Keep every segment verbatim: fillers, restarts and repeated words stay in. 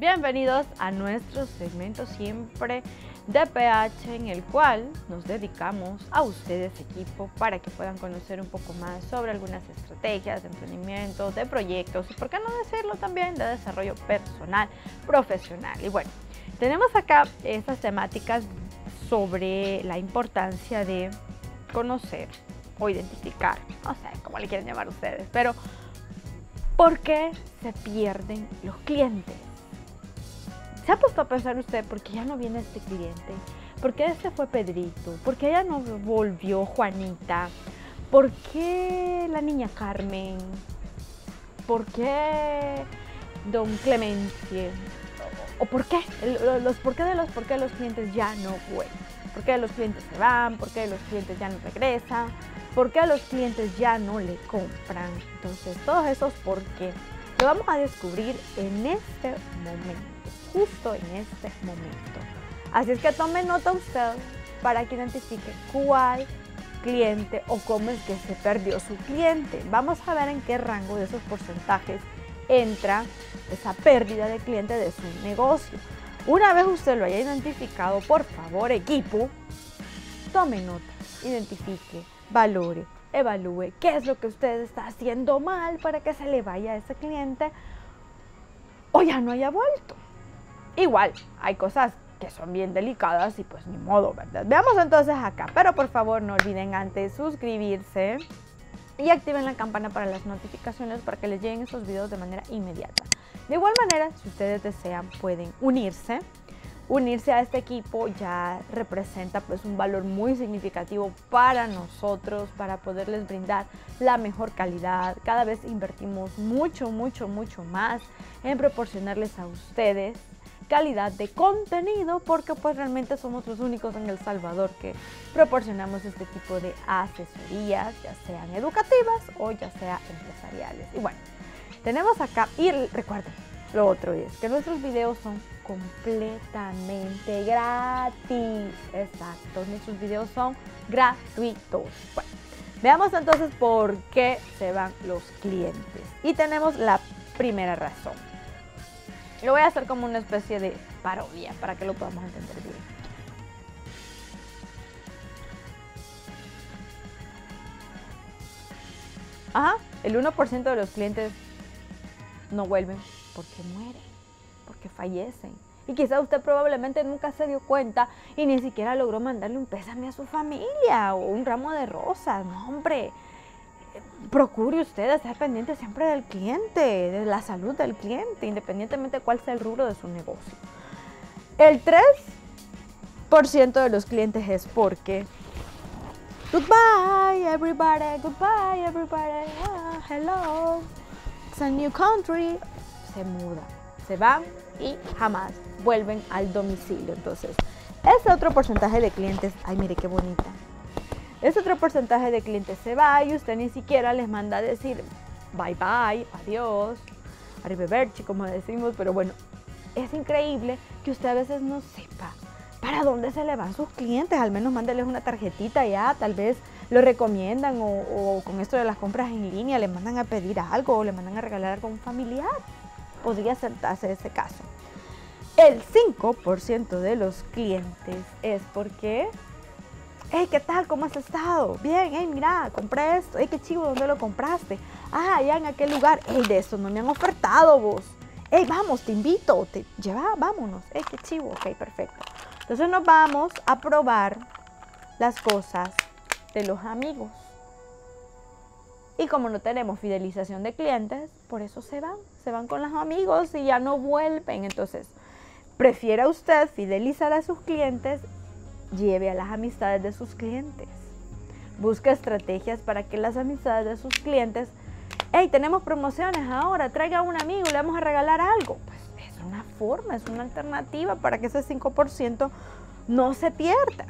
Bienvenidos a nuestro segmento siempre de P H, en el cual nos dedicamos a ustedes, equipo, para que puedan conocer un poco más sobre algunas estrategias de emprendimiento, de proyectos y, por qué no decirlo también, de desarrollo personal, profesional. Y bueno, tenemos acá estas temáticas sobre la importancia de conocer o identificar, no sé cómo le quieren llamar ustedes, pero ¿por qué se pierden los clientes? ¿Se ha puesto a pensar usted por qué ya no viene este cliente? ¿Por qué este fue Pedrito? ¿Por qué ya no volvió Juanita? ¿Por qué la niña Carmen? ¿Por qué don Clemencie? ¿O por qué? Los por qué de los por qué los clientes ya no vuelven. ¿Por qué los clientes se van? ¿Por qué los clientes ya no regresan? ¿Por qué los clientes ya no le compran? Entonces, todos esos por qué lo vamos a descubrir en este momento. Justo en este momento. Así es que tome nota usted para que identifique cuál cliente o cómo es que se perdió su cliente. Vamos a ver en qué rango de esos porcentajes entra esa pérdida de cliente de su negocio. Una vez usted lo haya identificado, por favor, equipo, tome nota, identifique, valore, evalúe qué es lo que usted está haciendo mal para que se le vaya a ese cliente o ya no haya vuelto. Igual, hay cosas que son bien delicadas y pues ni modo, ¿verdad? Veamos entonces acá, pero por favor no olviden antes suscribirse y activen la campana para las notificaciones para que les lleguen esos videos de manera inmediata. De igual manera, si ustedes desean, pueden unirse. Unirse a este equipo ya representa pues un valor muy significativo para nosotros, para poderles brindar la mejor calidad. Cada vez invertimos mucho, mucho, mucho más en proporcionarles a ustedes calidad de contenido, porque pues realmente somos los únicos en El Salvador que proporcionamos este tipo de asesorías, ya sean educativas o ya sea empresariales. Y bueno, tenemos acá, y recuerden, lo otro es que nuestros videos son completamente gratis. Exacto, nuestros videos son gratuitos. Bueno, veamos entonces por qué se van los clientes. Y tenemos la primera razón. Lo voy a hacer como una especie de parodia para que lo podamos entender bien. Ajá, el uno por ciento de los clientes no vuelven porque mueren, porque fallecen. Y quizá usted probablemente nunca se dio cuenta y ni siquiera logró mandarle un pésame a su familia o un ramo de rosas. No, hombre. Procure usted estar pendiente siempre del cliente, de la salud del cliente, independientemente de cuál sea el rubro de su negocio. El tres por ciento de los clientes es porque goodbye everybody, goodbye everybody, ah, hello, it's a new country. Se muda, se van y jamás vuelven al domicilio. Entonces, ese otro porcentaje de clientes, ay, mire qué bonita. Ese otro porcentaje de clientes se va y usted ni siquiera les manda a decir bye bye, adiós, arrivederci, como decimos, pero bueno, es increíble que usted a veces no sepa para dónde se le van sus clientes. Al menos mándeles una tarjetita ya, tal vez lo recomiendan o, o con esto de las compras en línea le mandan a pedir algo o le mandan a regalar algo a un familiar. Podría hacer ese caso. El cinco por ciento de los clientes es porque hey, ¿qué tal? ¿Cómo has estado? Bien, hey, mira, compré esto. Hey, qué chivo, ¿dónde lo compraste? Ah, allá en aquel lugar. Hey, de eso no me han ofertado vos. Hey, vamos, te invito. Te lleva, vámonos. Hey, qué chivo. Ok, perfecto. Entonces nos vamos a probar las cosas de los amigos. Y como no tenemos fidelización de clientes, por eso se van. Se van con los amigos y ya no vuelven. Entonces, prefiera usted fidelizar a sus clientes. Lleve a las amistades de sus clientes. Busca estrategias para que las amistades de sus clientes, hey, tenemos promociones ahora, traiga a un amigo, le vamos a regalar algo. Pues es una forma, es una alternativa para que ese cinco por ciento no se pierda.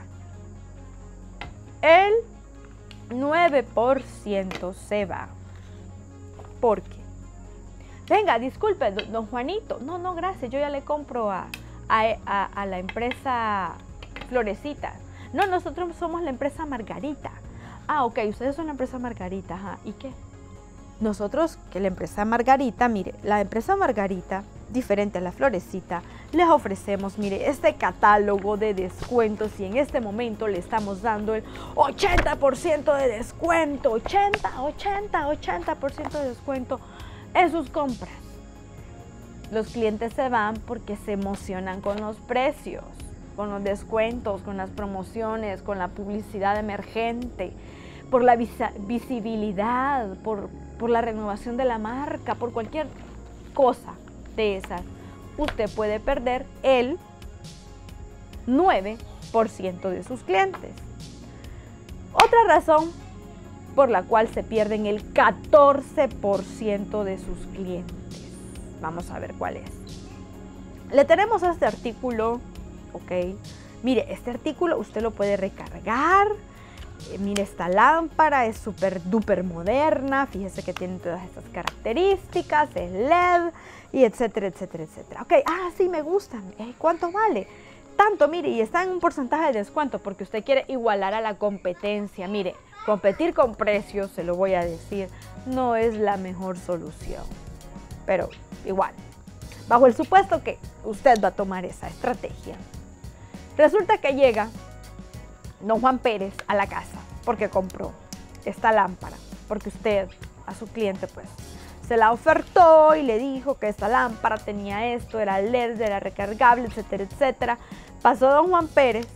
El nueve por ciento se va. ¿Por qué? Venga, disculpe, don Juanito. No, no, gracias, yo ya le compro a, a, a, a la empresa Florecita. No, nosotros somos la empresa Margarita. Ah, ok, ustedes son la empresa Margarita. Ajá. ¿Y qué? Nosotros, que la empresa Margarita, mire, la empresa Margarita diferente a la Florecita, les ofrecemos, mire, este catálogo de descuentos y en este momento le estamos dando el ochenta por ciento de descuento, ochenta, ochenta, ochenta por ciento de descuento en sus compras. Los clientes se van porque se emocionan con los precios, con los descuentos, con las promociones, con la publicidad emergente, por la vis visibilidad, por, por la renovación de la marca, por cualquier cosa de esas. Usted puede perder el nueve por ciento de sus clientes. Otra razón por la cual se pierden el catorce por ciento de sus clientes. Vamos a ver cuál es. Le tenemos este artículo, ok. Mire, este artículo usted lo puede recargar. Eh, mire, esta lámpara es súper duper moderna. Fíjese que tiene todas estas características, es L E D y etcétera, etcétera, etcétera. Ok, ah, sí, me gustan. Eh, ¿Cuánto vale? Tanto, mire, y está en un porcentaje de descuento porque usted quiere igualar a la competencia. Mire, competir con precios, se lo voy a decir, no es la mejor solución. Pero igual, bajo el supuesto que usted va a tomar esa estrategia. Resulta que llega don Juan Pérez a la casa porque compró esta lámpara, porque usted a su cliente pues se la ofertó y le dijo que esta lámpara tenía esto, era L E D, era recargable, etcétera, etcétera. Pasó don Juan Pérez,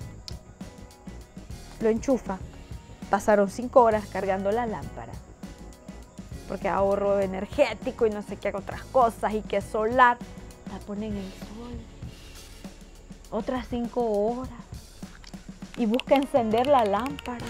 lo enchufa, pasaron cinco horas cargando la lámpara, porque ahorro energético y no sé qué otras cosas y que solar, la ponen en el sol, otras cinco horas y busca encender la lámpara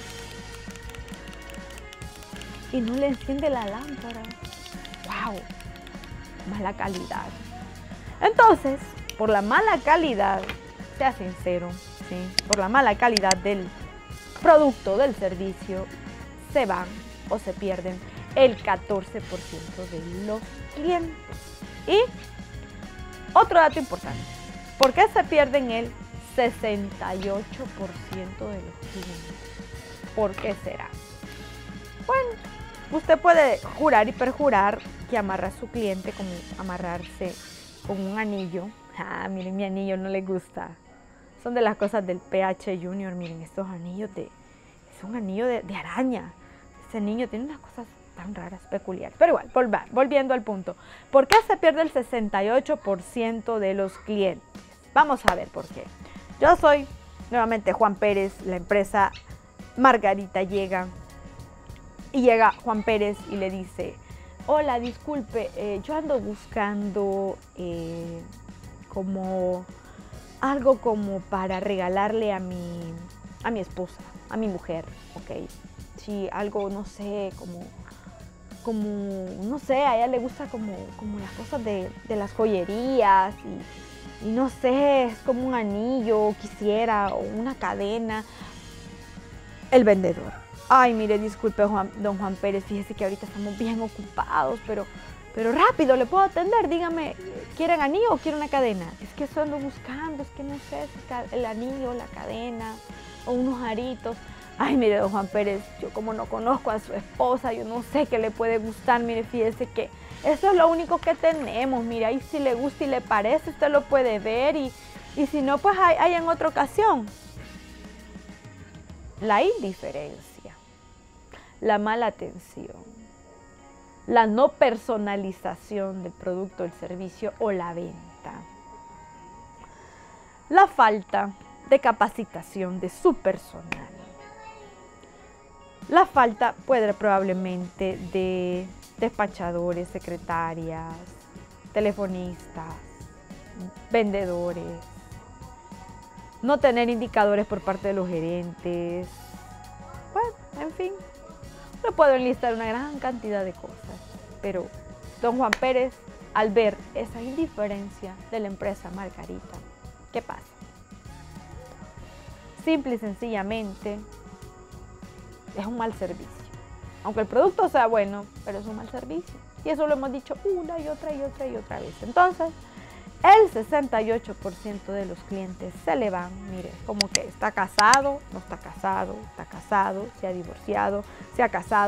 y no le enciende la lámpara. ¡Wow! Mala calidad. Entonces, por la mala calidad, sea sincero, ¿sí? Por la mala calidad del producto, del servicio, se van o se pierden el catorce por ciento de los clientes. Y otro dato importante, ¿por qué se pierden el sesenta y ocho por ciento de los clientes? ¿Por qué será? Bueno, usted puede jurar y perjurar que amarra a su cliente como amarrarse con un anillo. Ah, miren, mi anillo no le gusta. Son de las cosas del P H Junior. Miren, estos anillos de... Es un anillo de, de araña. Ese niño tiene unas cosas tan raras, peculiares. Pero igual, volver, volviendo al punto. ¿Por qué se pierde el sesenta y ocho por ciento de los clientes? Vamos a ver por qué. Yo soy nuevamente Juan Pérez, la empresa Margarita llega. Y llega Juan Pérez y le dice: hola, disculpe, eh, yo ando buscando eh, como algo como para regalarle a mi, a mi esposa, a mi mujer, ¿ok? Sí, algo, no sé, como, como no sé, a ella le gusta como, como las cosas de, de las joyerías y, y no sé, es como un anillo, quisiera, o una cadena. El vendedor: ay, mire, disculpe, Juan, don Juan Pérez, fíjese que ahorita estamos bien ocupados, pero, pero rápido, ¿le puedo atender? Dígame, ¿quieren anillo o quiere una cadena? Es que eso ando buscando, es que no sé, el anillo, la cadena, o unos aritos. Ay, mire, don Juan Pérez, yo como no conozco a su esposa, yo no sé qué le puede gustar, mire, fíjese que eso es lo único que tenemos, mire, ahí si le gusta y le parece, usted lo puede ver, y, y si no, pues hay, hay en otra ocasión. La indiferencia, la mala atención, la no personalización del producto, el servicio o la venta, la falta de capacitación de su personal, la falta puede probablemente de despachadores, secretarias, telefonistas, vendedores, no tener indicadores por parte de los gerentes. Bueno, en fin, le puedo enlistar una gran cantidad de cosas, pero don Juan Pérez, al ver esa indiferencia de la empresa Margarita, ¿qué pasa? Simple y sencillamente, es un mal servicio. Aunque el producto sea bueno, pero es un mal servicio. Y eso lo hemos dicho una y otra y otra y otra vez. Entonces, el sesenta y ocho por ciento de los clientes se le van, mire, como que está casado, no está casado, está casado, se ha divorciado, se ha casado,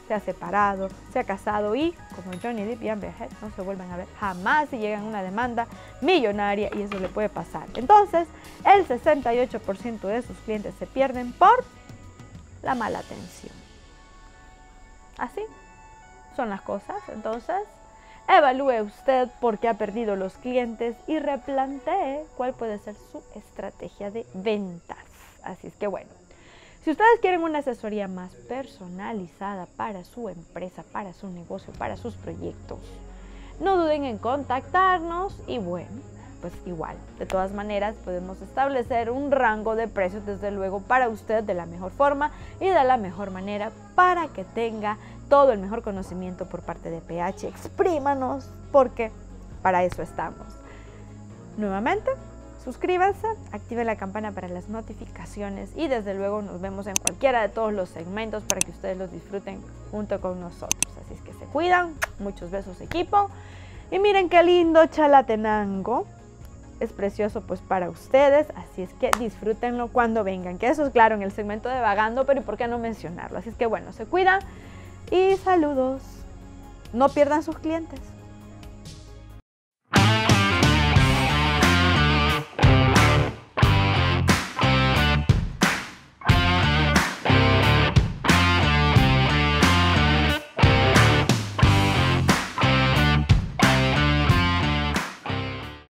se ha separado, se ha casado y, como Johnny Depp y Amber Heard, no se vuelven a ver jamás y llegan a una demanda millonaria y eso le puede pasar. Entonces, el sesenta y ocho por ciento de sus clientes se pierden por la mala atención. Así son las cosas. Entonces, evalúe usted por qué ha perdido los clientes y replantee cuál puede ser su estrategia de ventas. Así es que bueno, si ustedes quieren una asesoría más personalizada para su empresa, para su negocio, para sus proyectos, no duden en contactarnos y bueno, pues igual, de todas maneras podemos establecer un rango de precios desde luego para usted de la mejor forma y de la mejor manera para que tenga todo el mejor conocimiento por parte de P H. Exprímanos porque para eso estamos. Nuevamente, suscríbanse, activen la campana para las notificaciones y desde luego nos vemos en cualquiera de todos los segmentos para que ustedes los disfruten junto con nosotros. Así es que se cuidan, muchos besos equipo y miren qué lindo Chalatenango. Es precioso pues para ustedes, así es que disfrútenlo cuando vengan, que eso es claro en el segmento de vagando, pero ¿y por qué no mencionarlo? Así es que bueno, se cuidan y saludos. No pierdan sus clientes.